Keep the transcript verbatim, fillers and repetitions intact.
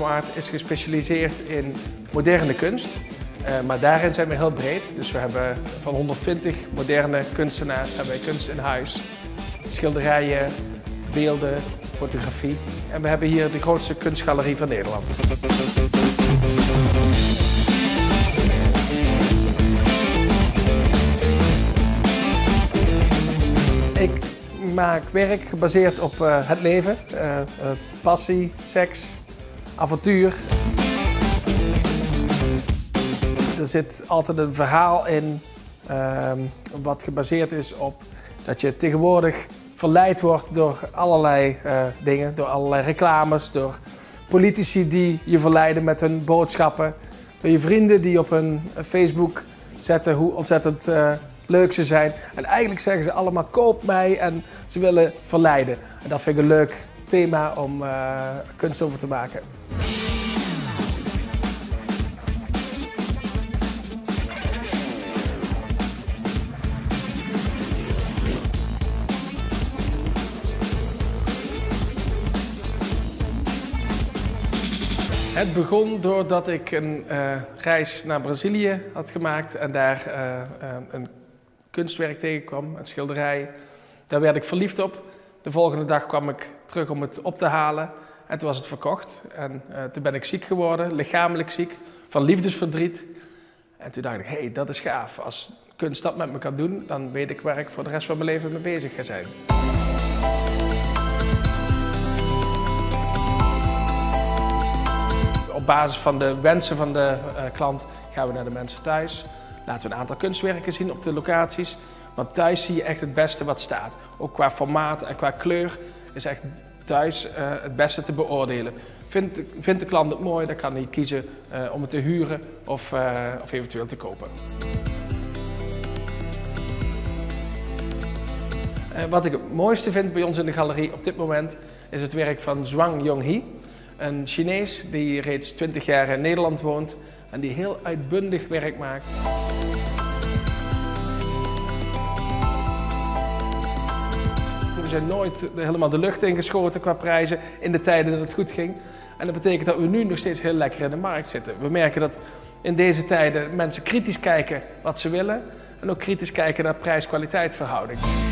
Art is gespecialiseerd in moderne kunst. Uh, maar daarin zijn we heel breed. Dus we hebben van honderdtwintig moderne kunstenaars hebben wij kunst in huis. Schilderijen, beelden, fotografie. En we hebben hier de grootste kunstgalerie van Nederland. Ik maak werk gebaseerd op uh, het leven, uh, uh, passie, seks, avontuur. Er zit altijd een verhaal in uh, wat gebaseerd is op dat je tegenwoordig verleid wordt door allerlei uh, dingen, door allerlei reclames, door politici die je verleiden met hun boodschappen, door je vrienden die op hun Facebook zetten hoe ontzettend uh, leuk ze zijn. En eigenlijk zeggen ze allemaal koop mij en ze willen verleiden. En dat vind ik een leuk thema om uh, kunst over te maken. Het begon doordat ik een uh, reis naar Brazilië had gemaakt en daar uh, uh, een kunstwerk tegenkwam, een schilderij. Daar werd ik verliefd op. De volgende dag kwam ik terug om het op te halen en toen was het verkocht. En uh, toen ben ik ziek geworden, lichamelijk ziek, van liefdesverdriet. En toen dacht ik, hé, hey, dat is gaaf. Als kunst dat met me kan doen, dan weet ik waar ik voor de rest van mijn leven mee bezig ga zijn. Op basis van de wensen van de uh, klant gaan we naar de mensen thuis. Laten we een aantal kunstwerken zien op de locaties. Want thuis zie je echt het beste wat staat. Ook qua formaat en qua kleur is echt thuis uh, het beste te beoordelen. Vindt, vindt de klant het mooi, dan kan hij kiezen uh, om het te huren of, uh, of eventueel te kopen. Uh, wat ik het mooiste vind bij ons in de galerie op dit moment is het werk van Zhuang Yonghee. Een Chinees die reeds twintig jaar in Nederland woont en die heel uitbundig werk maakt. We zijn nooit helemaal de lucht ingeschoten qua prijzen in de tijden dat het goed ging. En dat betekent dat we nu nog steeds heel lekker in de markt zitten. We merken dat in deze tijden mensen kritisch kijken wat ze willen en ook kritisch kijken naar prijs-kwaliteit verhouding.